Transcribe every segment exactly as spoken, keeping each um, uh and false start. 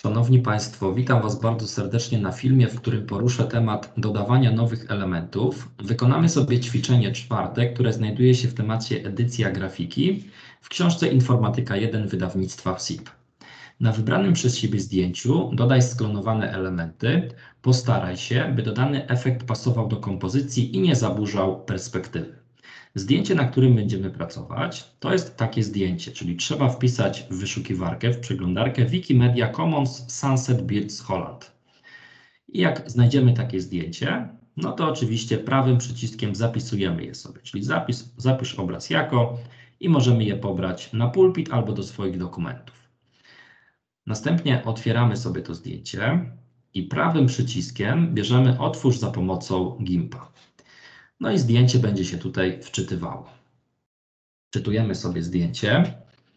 Szanowni Państwo, witam Was bardzo serdecznie na filmie, w którym poruszę temat dodawania nowych elementów. Wykonamy sobie ćwiczenie czwarte, które znajduje się w temacie edycja grafiki w książce Informatyka jeden wydawnictwa S I P. Na wybranym przez siebie zdjęciu dodaj sklonowane elementy. Postaraj się, by dodany efekt pasował do kompozycji i nie zaburzał perspektywy. Zdjęcie, na którym będziemy pracować, to jest takie zdjęcie, czyli trzeba wpisać w wyszukiwarkę, w przeglądarkę Wikimedia Commons Sunset Birds Holland. I jak znajdziemy takie zdjęcie, no to oczywiście prawym przyciskiem zapisujemy je sobie, czyli zapis, zapisz obraz jako i możemy je pobrać na pulpit albo do swoich dokumentów. Następnie otwieramy sobie to zdjęcie i prawym przyciskiem bierzemy otwórz za pomocą gimpa. No i zdjęcie będzie się tutaj wczytywało. Wczytujemy sobie zdjęcie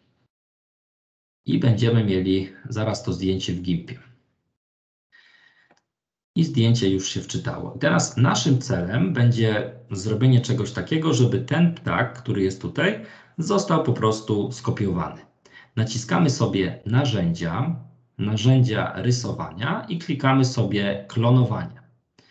i będziemy mieli zaraz to zdjęcie w gimpie. I zdjęcie już się wczytało. I teraz naszym celem będzie zrobienie czegoś takiego, żeby ten ptak, który jest tutaj, został po prostu skopiowany. Naciskamy sobie narzędzia, narzędzia rysowania i klikamy sobie klonowanie.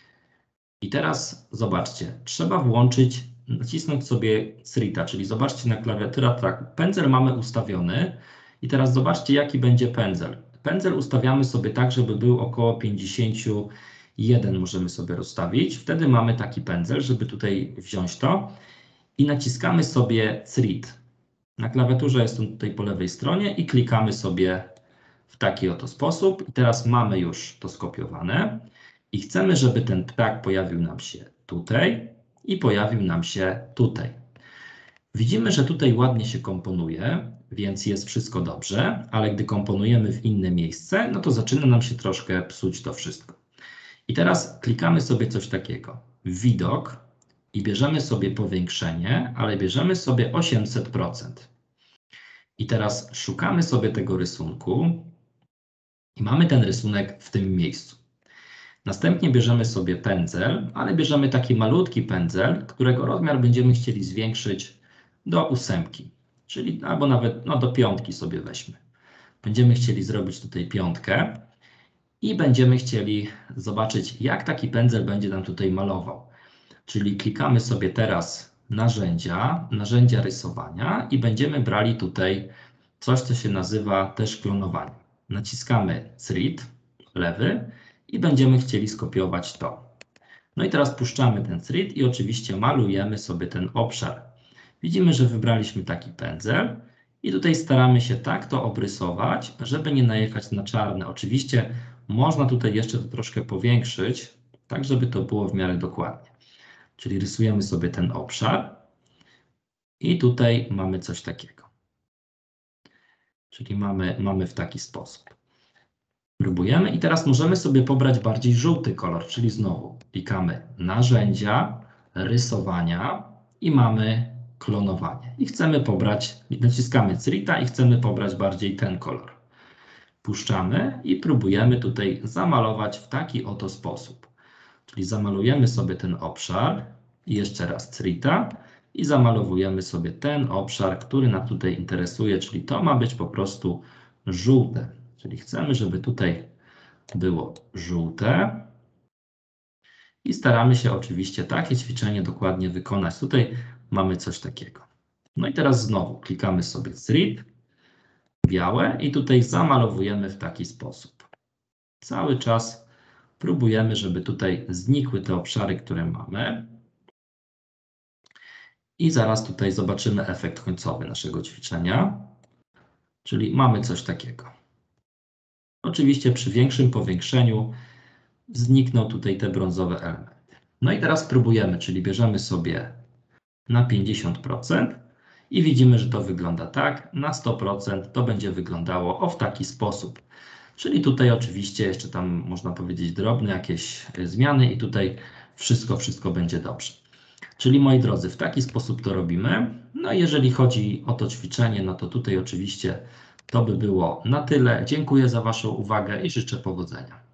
I teraz zobaczcie, trzeba włączyć, nacisnąć sobie Crita, czyli zobaczcie na klawiaturze, tak, pędzel mamy ustawiony i teraz zobaczcie, jaki będzie pędzel. Pędzel ustawiamy sobie tak, żeby był około pięćdziesiąt jeden, możemy sobie rozstawić. Wtedy mamy taki pędzel, żeby tutaj wziąć to i naciskamy sobie Crit. Na klawiaturze jest on tutaj po lewej stronie i klikamy sobie w taki oto sposób. I teraz mamy już to skopiowane. I chcemy, żeby ten ptak pojawił nam się tutaj i pojawił nam się tutaj. Widzimy, że tutaj ładnie się komponuje, więc jest wszystko dobrze, ale gdy komponujemy w inne miejsce, no to zaczyna nam się troszkę psuć to wszystko. I teraz klikamy sobie coś takiego, widok i bierzemy sobie powiększenie, ale bierzemy sobie osiemset procent. I teraz szukamy sobie tego rysunku i mamy ten rysunek w tym miejscu. Następnie bierzemy sobie pędzel, ale bierzemy taki malutki pędzel, którego rozmiar będziemy chcieli zwiększyć do ósemki, czyli albo nawet no, do piątki sobie weźmy. Będziemy chcieli zrobić tutaj piątkę i będziemy chcieli zobaczyć, jak taki pędzel będzie nam tutaj malował. Czyli klikamy sobie teraz narzędzia, narzędzia rysowania i będziemy brali tutaj coś, co się nazywa też klonowanie. Naciskamy Crit, lewy, i będziemy chcieli skopiować to. No i teraz puszczamy ten thread i oczywiście malujemy sobie ten obszar. Widzimy, że wybraliśmy taki pędzel i tutaj staramy się tak to obrysować, żeby nie najechać na czarne. Oczywiście można tutaj jeszcze to troszkę powiększyć, tak żeby to było w miarę dokładnie. Czyli rysujemy sobie ten obszar i tutaj mamy coś takiego. Czyli mamy, mamy w taki sposób. Próbujemy i teraz możemy sobie pobrać bardziej żółty kolor, czyli znowu klikamy narzędzia, rysowania i mamy klonowanie. I chcemy pobrać, naciskamy Crita i chcemy pobrać bardziej ten kolor. Puszczamy i próbujemy tutaj zamalować w taki oto sposób. Czyli zamalujemy sobie ten obszar i jeszcze raz Crita i zamalowujemy sobie ten obszar, który nas tutaj interesuje, czyli to ma być po prostu żółte. Czyli chcemy, żeby tutaj było żółte i staramy się oczywiście takie ćwiczenie dokładnie wykonać. Tutaj mamy coś takiego. No i teraz znowu klikamy sobie Crit, białe i tutaj zamalowujemy w taki sposób. Cały czas próbujemy, żeby tutaj znikły te obszary, które mamy. I zaraz tutaj zobaczymy efekt końcowy naszego ćwiczenia. Czyli mamy coś takiego. Oczywiście przy większym powiększeniu znikną tutaj te brązowe elementy. No i teraz próbujemy, czyli bierzemy sobie na pięćdziesiąt procent i widzimy, że to wygląda tak. Na sto procent to będzie wyglądało o w taki sposób. Czyli tutaj oczywiście jeszcze tam można powiedzieć drobne jakieś zmiany i tutaj wszystko, wszystko będzie dobrze. Czyli moi drodzy, w taki sposób to robimy. No i jeżeli chodzi o to ćwiczenie, no to tutaj oczywiście to by było na tyle. Dziękuję za Waszą uwagę i życzę powodzenia.